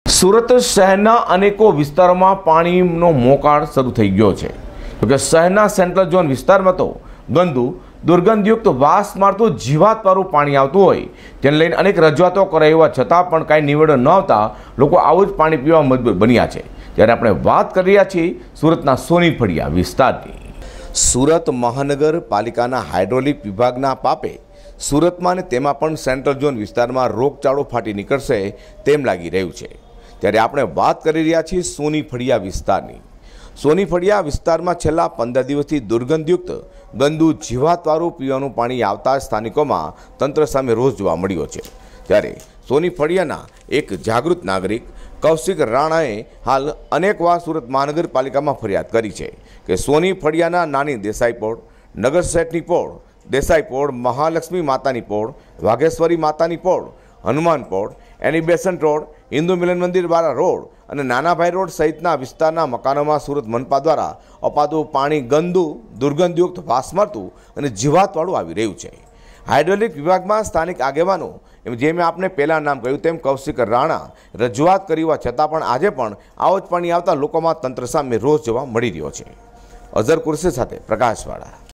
સુરત શહેરના અનેકો વિસ્તારોમાં પાણીનો મોકાળ શરૂ થઈ ગયો છે. જોકે શહેરના સેન્ટ્રલ ઝોન વિસ્તારમાં તો ગંદુ દુર્ગંધયુક્ત વાસ મારતું જીવાતવાળું પાણી આવતું હોય તેને લઈને અનેક રજૂઆતો કરાઈ હોવા છતાં પણ કાંઈ નિવેડો ન આવતા લોકો આવું જ પાણી પીવા મજબૂર બન્યા છે. ત્યારે આપણે વાત કરી રહ્યા છીએ સુરતના સોની ફળિયા વિસ્તારની. સુરત મહાનગરપાલિકાના હાઇડ્રોલિક વિભાગના પાપે સુરતમાં અને તેમાં પણ સેન્ટ્રલ ઝોન વિસ્તારમાં રોગચાળો ફાટી નીકળશે તેમ લાગી રહ્યું છે. ત્યારે આપણે વાત કરી રહ્યા છીએ સોની ફળિયા વિસ્તારની. સોની ફળિયા વિસ્તારમાં છેલ્લા 15 દિવસથી દુર્ગંધયુક્ત ગંદુ જીવાતવાળું પીવાનું પાણી આવતા સ્થાનિકોમાં તંત્ર સામે રોષ જોવા મળ્યો છે. ત્યારે સોની ફળિયાના એક જાગૃત નાગરિક કૌશિક રાણાએ હાલ અનેકવાર સુરત મહાનગરપાલિકામાં ફરિયાદ કરી છે કે સોની ફળિયાના નાની દેસાઈ પોળ, નગર શેઠની પોળ, દેસાઈ પોળ, મહાલક્ષ્મી માતાની પોળ, વાઘેશ્વરી માતાની પોળ, હનુમાન પોળ, એનિબેસન રોડ, હિન્દુ મિલન મંદિર વાળા રોડ અને નાનાભાઈ રોડ સહિતના વિસ્તારના મકાનોમાં સુરત મનપા દ્વારા અપાતું પાણી ગંદુ દુર્ગંધયુક્ત વાસ મારતું અને જીવાતવાળું આવી રહ્યું છે. હાઇડ્રોલિક વિભાગમાં સ્થાનિક આગેવાનો જે મેં આપને પહેલાં નામ કહ્યું તેમ કૌશિક રાણા રજૂઆત કરી હોવા છતાં પણ આજે પણ આવું જ પાણી આવતા લોકોમાં તંત્ર સામે રોષ જોવા મળી રહ્યો છે. અઝર કુરશી સાથે પ્રકાશવાળા.